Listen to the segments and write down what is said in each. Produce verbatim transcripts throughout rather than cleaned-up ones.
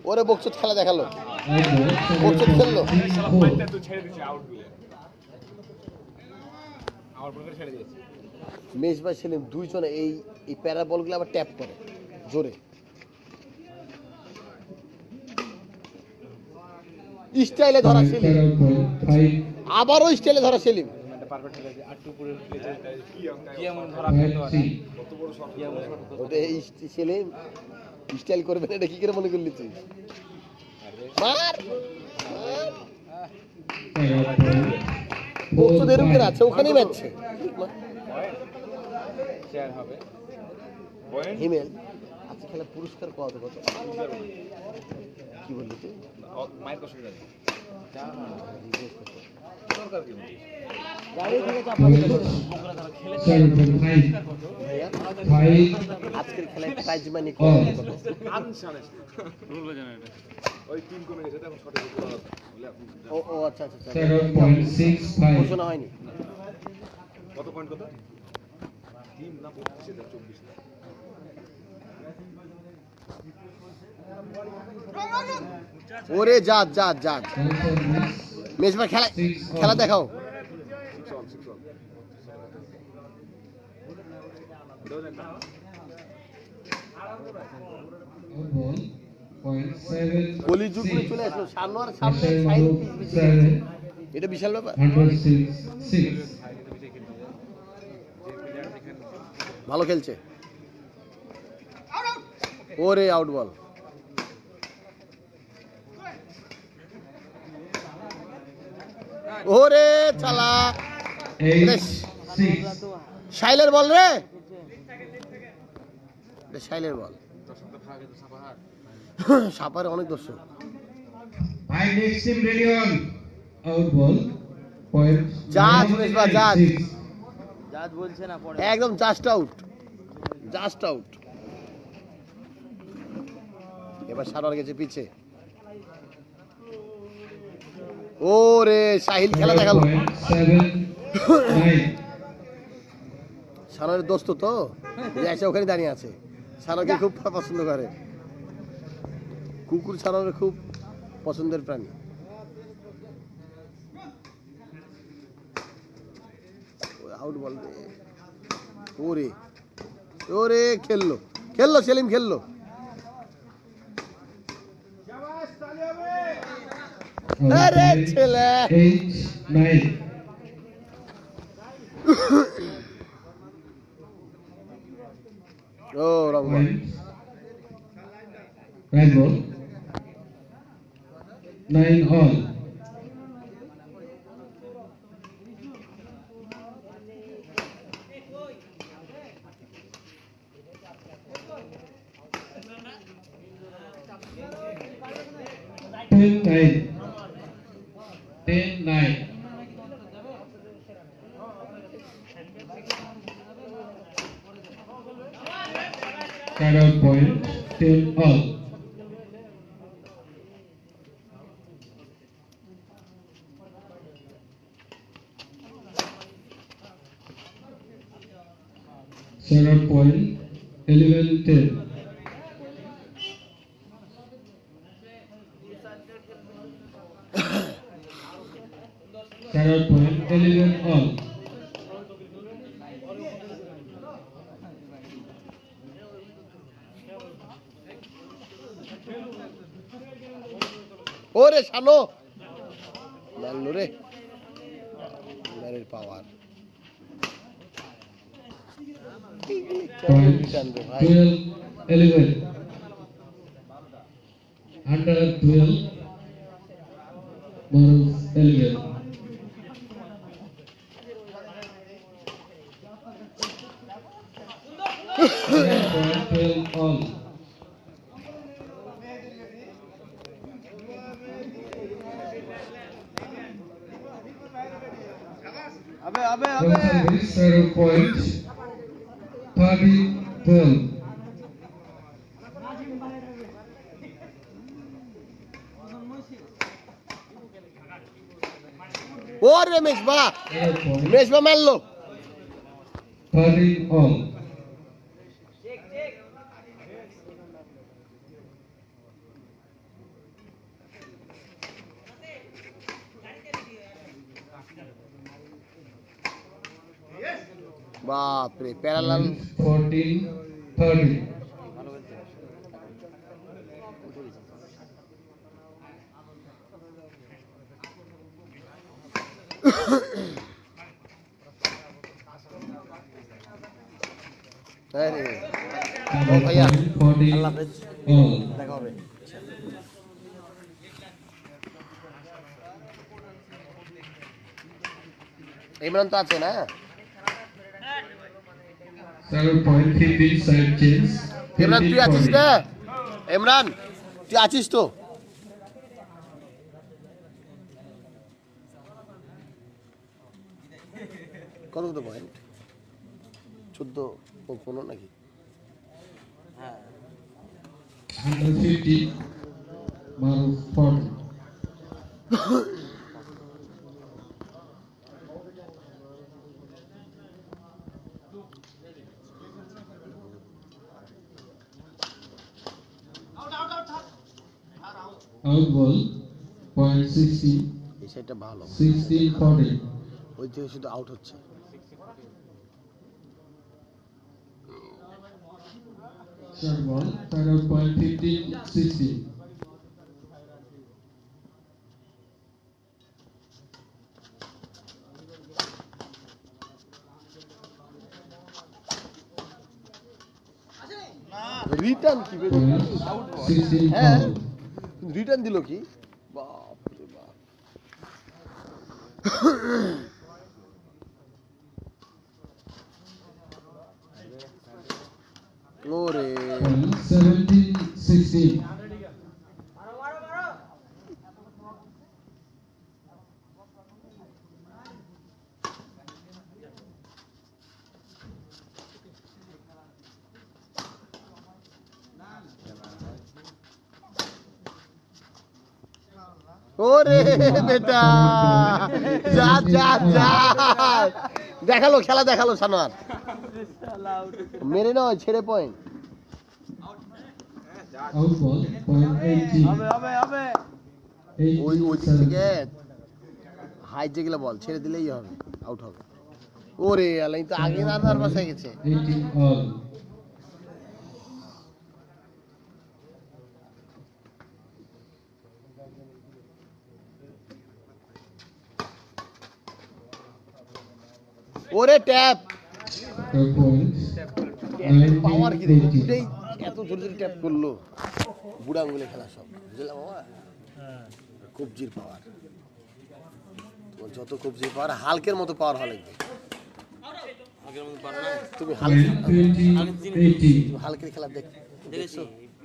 ওরে বকচুদ খেলা দেখালো, বকচুদ খেললো। মেজবা সেলিম দুইজনে এই এই প্যারা বলগুলো আবার ট্যাপ করে জোরে, স্টাইলে ধরা সেলিম, আবারও স্টাইলে ধরা সেলিম। সেলিম স্টাইল করবে না, এটা কি করে মনে করলি তুই? মার আছে ওখানেই ম্যাচছে হিমেল। আজকে খেলা পুরস্কার কত কত কি বললি তুই? আজকের খেলায় প্রাইজ মানি ও ও আচ্ছা আচ্ছা ঘোষণা হয়নি। কত পয়েন্ট কত? তিন না চব্বিশ। ওরে জাত জাত জাত মেজবা খেলা খেলা দেখাও। কলিযুগ চলে আসলো, সানোয়ার সামনে এটা বিশাল ব্যাপার। ভালো খেলছে। ওরে আউট বল। ওরে চালা শাইলের বল রে, শাইলের বল। সাপারে অনেক দর্শক। একদম জাস্ট আউট, জাস্ট আউট। এবার সানোয়ার গেছে পিছে। ওরে সাহিল খেলা দেখালো। সানোয়ারের দোস্ত তো এসে ওখানে দাঁড়িয়ে আছে, সানোয়ারকে খুব পছন্দ করে। কুকুর সানোয়ারের খুব পছন্দের প্রাণী। Out ball. ওরে ওরে খেললো খেললো সেলিম খেললো। আরে ছেলে ও রং বল। Right ball. Nine all. Ten nine. Ten nine. Cut out point. Ten all. Center point eleven ten. Center point eleven all. ওরে শানো মারলো রে, পাওয়ার। twelve eleven. Under twelve. Morals eleven. twelve all. abe abe abe zero point thirty twelve. ওরে মেজবা মেজবা মারলো। thirty all. বাপ রে parallel fourteen thirty. আরে Cut out भैया, point fourteen আল্লাহ হাফেজ, all. দেখা হবে। ইমরান তো আছে না? Serve point fifteen side change. Imran তুই fifteen আছিস forty. না? ইমরান তুই আছিস তো? কত কত পয়েন্ট? চোদ্দ পনেরো নাকি? Under fifty. Mal forty. Out ball point sixty. এই সাইডটা ভালো, Sixteen forty. ওই থেকে শুধু আউট হচ্ছে। Short ball. Cut out point fifteen sixty. Return কি বের Point sixteen হ্যাঁ foul. রিটার্ন দিল কি? বাপ রে বাপ। ওরে Point seventeen sixteen. ওরে বেটা যা যা যা দেখালো খেলা দেখালো সানোয়ার মেরে নয় ছেড়ে point Out ball point eighty. ওই ওই দিক eighty-seven. থেকে হাই যেগুলো বল ছেড়ে দিলেই হবে আউট হবে ওরে আলাই তো আগে না নার্ভাস হয়ে গেছে eighteen all. ওরে ট্যাপ Third point পাওয়ার কি nineteen দেখি eighty. দুটেই এত জোরে জোরে ট্যাপ করলো বুড়া আঙুলে খেলা সব বুঝলাম বাবা কবজির পাওয়ার তোমার যত কবজির পাওয়ার হালকের মতো পাওয়ার হলে তুমি হালক twenty eighty. হালকের খেলা দেখ দেখছো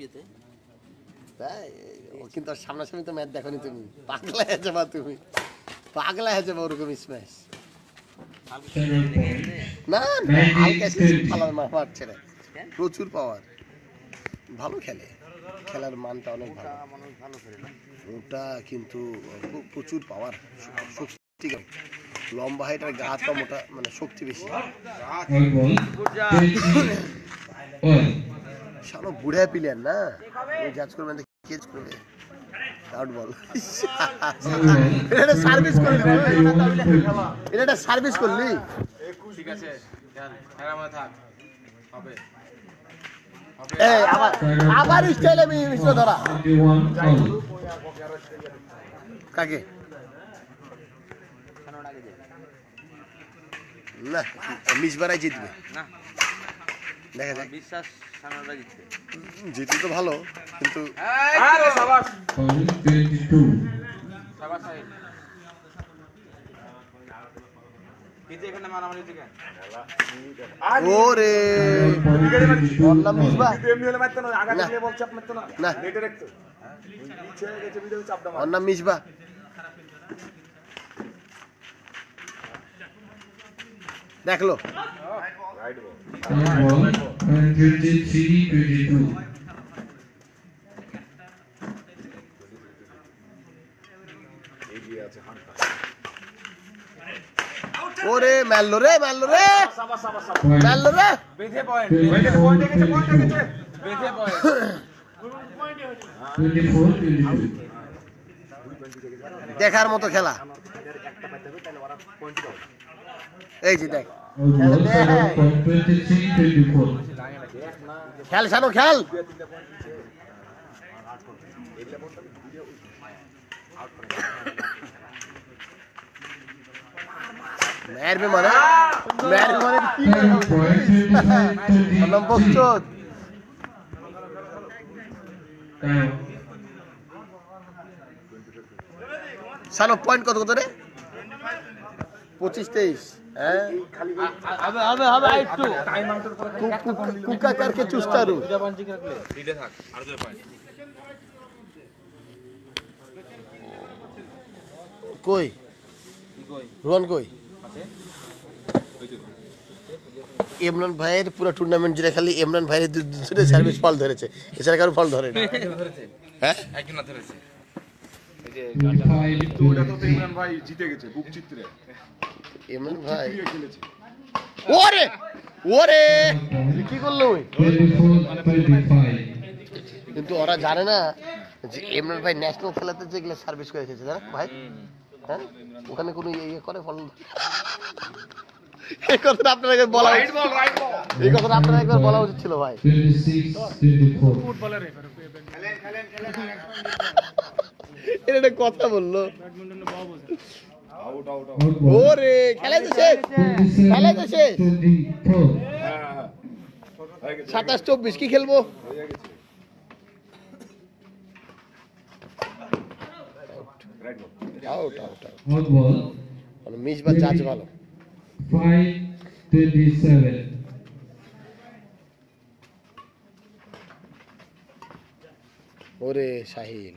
তাই ও কিন্তু আর সামনাসামনি তো ম্যাচ দেখোনি তুমি পাগলা হয়ে যাবা তুমি পাগলা হয়ে যাবা ওরকম স্ম্যাশ Third point না না হালকা ফালার মারছে রে প্রচুর পাওয়ার ভালো খেলে খেলার মানটা অনেক ভালো ওটা কিন্তু খুব প্রচুর পাওয়ার শক্তি লম্বা হাইটার গা হাত পা মোটা মানে শক্তি বেশি all ball twenty all. সানো বুড়া প্লেয়ার না ওই জাজ করবেন কেজ করবে আউট বল এটা সার্ভিস করলি এটা একটা সার্ভিস করলি ঠিক আছে খেলা মধ্যে থাক হবে এই আবার আবার স্টাইলে মিশ্র ধরা twenty-one all. কাকে না মিসবারাই জিতবে না দেখা যাক বিশ্বাস সানোরা জিতবে জিতলে তো ভালো কিন্তু আরে সাবাস Point twenty-two. সাবাস সাহেব কিতে এখানে মারামারি থেকে ওরে Point twenty-two ওর নাম all. মিসবা এমনি হলে মারতো না আগা না। দিলে বল চাপ মারতো না না নেটে রাখতো নিচে হয়ে গেছে ভিডিও চাপটা মার ওর নাম মিসবা দেখলো right ball Third ball point twenty-three twenty-two. এগিয়ে আছে হান্টার ওরে মারলো রে মারলো রে সাবাস সাবাস সাবাস Point মারলো রে বেঁধে পয়েন্ট twenty-four পয়েন্ট গেছে পয়েন্ট twenty-two. গেছে বেঁধে পয়েন্ট twenty-four twenty-two. দেখার মতো খেলা একটা পাইতে হবে তাহলে ওরা পয়েন্ট পাবে এই যে দেখ Out ball, seven point twenty-three twenty-four. খেল শানু খেল মেরবে মানে মেরবে মানে কি seven point twenty-five number twenty-three. চোদ Time. শানু পয়েন্ট কত কত রে পঁচিশ তেইশ হ্যাঁ হবে হবে হবে একটু কুকা কারকে চুস্তারু দিলে থাক আর দুই পয়েন্ট কই রোহন কই ইমরান ভাইয়ের পুরো টুর্নামেন্ট জুড়ে খালি ইমরান ভাইয়ের দুটো সার্ভিস ফল ধরেছে এছাড়া কারো ফল ধরে না হ্যাঁ একজন না ধরেছে এই যে twenty-five ওটা তো twenty-three. ইমরান ভাই জিতে গেছে বুক চিত্রে ইমরান ভাই দিয়ে খেলেছে ওরে ওরে কি করলো ওই twenty-four twenty-five. কিন্তু ওরা জানে না যে ইমরান ভাই ন্যাশনাল খেলাতে যেগুলো সার্ভিস করে এসেছে জানো ভাই হ্যাঁ ওখানে কোনো ইয়ে ইয়ে করে ফল এই কথাটা আপনাকে বলা উচিত এই কথাটা আপনার একবার বলা উচিত ছিল ভাই twenty-six twenty-four. এটা একটা কথা বললো আউট আউট Out ball. ওরে খেলা তো শেষ খেলা তো শেষ twenty-seven twenty-four. হ্যাঁ হ্যাঁ হয়ে গেছে সাতাশ চব্বিশ কি খেলবো হয়ে গেছে right ball out out Out ball. Out Misba জাজ ভালো Five twenty-seven. ওরে শাহিল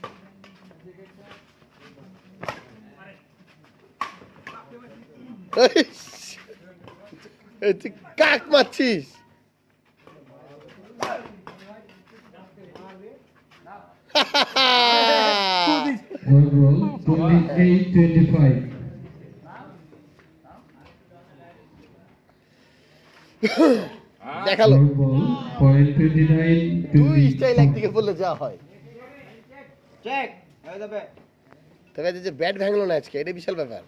এই তুই কাক মারছিস Out ball. Twenty-eight twenty-five. দেখালো Out ball. Point twenty-nine দুই স্টাইল twenty-four. একদিকে বললে যা হয় তবে যে ব্যাট ভাঙলো না আজকে এটা বিশাল ব্যাপার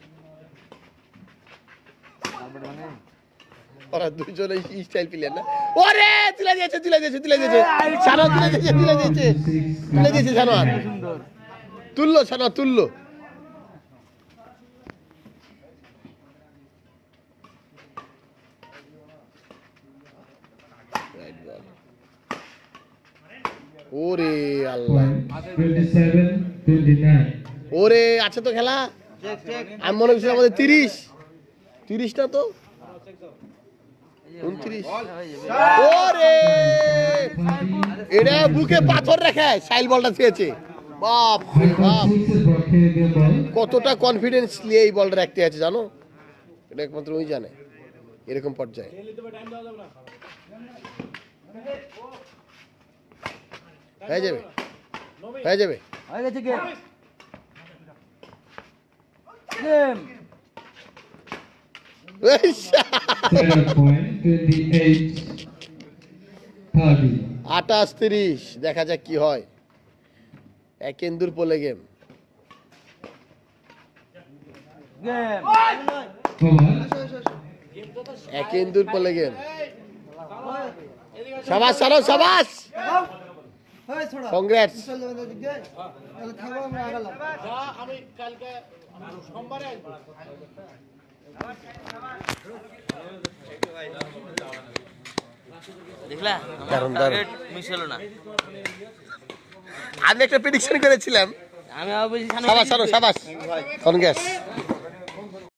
ওরা দুজনে স্টাইল প্লেয়ার না ওরে তুলে দিয়েছে তুলে দিয়েছে তুলে দিয়েছে সানা তুলে দিয়েছে তুলে দিয়েছে তুলে দিয়েছে সানা তুললো সানা তুললো ওরে আল্লাহ Point twenty-seven twenty-nine. ওরে আছে তো খেলা আমি মনে করছিলাম আমাদের তিরিশ তিরিশ না তো উনত্রিশ ওরে এটা বুকে পাথর রেখে সাইল বলটা ছুঁয়েছে বাপ রে High বাপ point six is brought here again ball. কতটা কনফিডেন্স নিয়ে এই বলটা রাখতে আছে জানো এটা একমাত্র ওই জানে এরকম পর্যায়ে হয়ে যাবে হয়ে যাবে হয়ে গেছে game game Center point twenty-eight thirty. আটাশ তিরিশ দেখা যাক কি হয় একেন্দুর পোলে গেম গেম Over. একেন্দুর পোলে গেম সাবাস সারো সাবাস কংগ্রেস দেখলা দারুণ, দারুণ। মিস হলো না আমি একটা প্রেডিকশন করেছিলাম আমি আবার বলছি সাবাস সারো সাবাস কংগ্রেস